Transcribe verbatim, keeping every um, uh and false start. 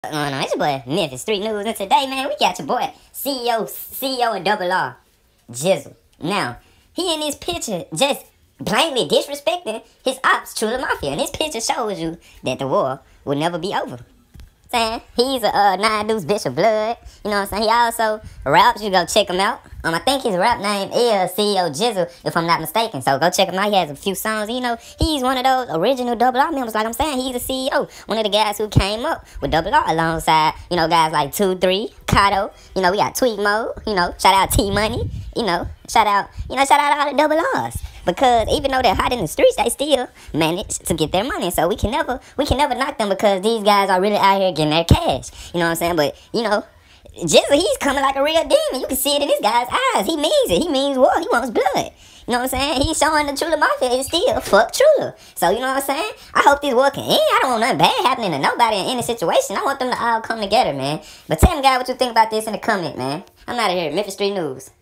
No, no, it's your boy Memphis Street News, and today, man, we got your boy C E O, C E O of Double R, Jizzle. Now, he in this picture just blatantly disrespecting his ops, Trulla Mafia, and this picture shows you that the war will never be over. Saying he's a uh, nine deuce bitch of blood. You know what I'm saying? He also raps. You go check him out. Um, I think his rap name is C E O Jizzle, if I'm not mistaken. So go check him out. He has a few songs. You know, he's one of those original Double R members. Like I'm saying, he's a C E O. One of the guys who came up with Double R alongside, you know, guys like two three, Kato. You know, we got Tweak Mode. You know, shout out T Money. You know, shout out, you know, shout out all the Double R's. Because even though they're hot in the streets, they still manage to get their money. So we can never, we can never knock them because these guys are really out here getting their cash. You know what I'm saying? But, you know, Jizzle, he's coming like a real demon. You can see it in this guy's eyes. He means it. He means war. He wants blood. You know what I'm saying? He's showing the Trulla Mafia is still fuck Trulla. So, you know what I'm saying? I hope this war can end. I don't want nothing bad happening to nobody in any situation. I want them to all come together, man. But tell me, guys, what you think about this in the comment, man. I'm out of here. Memphis Street News.